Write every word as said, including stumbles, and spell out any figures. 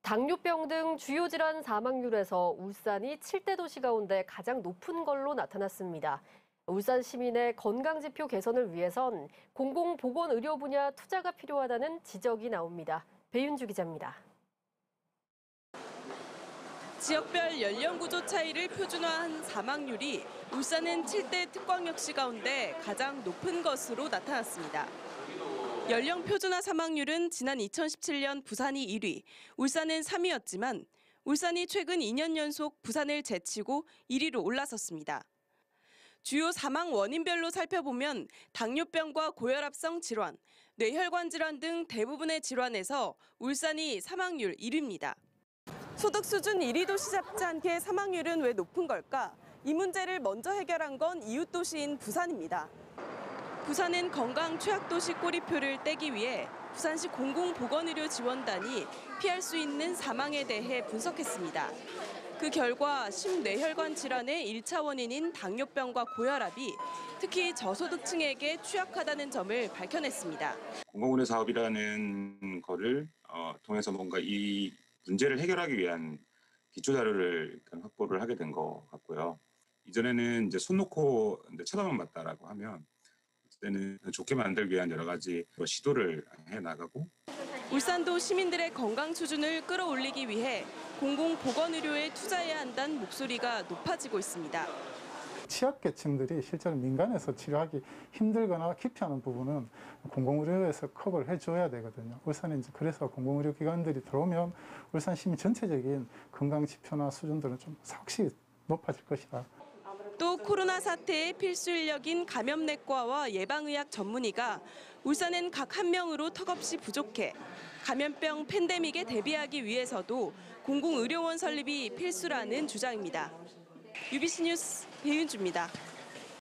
당뇨병 등 주요 질환 사망률에서 울산이 칠 대 도시 가운데 가장 높은 걸로 나타났습니다. 울산 시민의 건강지표 개선을 위해선 공공보건의료 분야 투자가 필요하다는 지적이 나옵니다. 배윤주 기자입니다. 지역별 연령구조 차이를 표준화한 사망률이 울산은 칠 대 특광역시 가운데 가장 높은 것으로 나타났습니다. 연령 표준화 사망률은 지난 이천십칠 년 부산이 일 위, 울산은 삼 위였지만 울산이 최근 이 년 연속 부산을 제치고 일 위로 올라섰습니다. 주요 사망 원인별로 살펴보면 당뇨병과 고혈압성 질환, 뇌혈관 질환 등 대부분의 질환에서 울산이 사망률 일 위입니다. 소득 수준 일 위 도시 잡지 않게 사망률은 왜 높은 걸까? 이 문제를 먼저 해결한 건 이웃 도시인 부산입니다. 부산은 건강 취약도시 꼬리표를 떼기 위해 부산시 공공보건의료 지원단이 피할 수 있는 사망에 대해 분석했습니다. 그 결과 심뇌혈관 질환의 일 차 원인인 당뇨병과 고혈압이 특히 저소득층에게 취약하다는 점을 밝혀냈습니다. 공공의료 사업이라는 거를 어, 통해서 뭔가 이 문제를 해결하기 위한 기초 자료를 확보를 하게 된 것 같고요. 이전에는 이제 손 놓고 이제 쳐다만 봤다라고 하면 때는 좋게 만들기 위한 여러 가지 시도를 해 나가고. 울산도 시민들의 건강 수준을 끌어올리기 위해 공공보건의료에 투자해야 한다는 목소리가 높아지고 있습니다. 취약계층들이 실제로 민간에서 치료하기 힘들거나 기피하는 부분은 공공의료에서 커버를 해줘야 되거든요. 울산에 이제 그래서 공공의료기관들이 들어오면 울산 시민 전체적인 건강 지표나 수준들은 좀 확실히 높아질 것이다. 또 코로나 사태의 필수 인력인 감염내과와 예방의학 전문의가 울산은 각 한 명으로 턱없이 부족해 감염병 팬데믹에 대비하기 위해서도 공공의료원 설립이 필수라는 주장입니다. 유비씨 뉴스 배윤주입니다.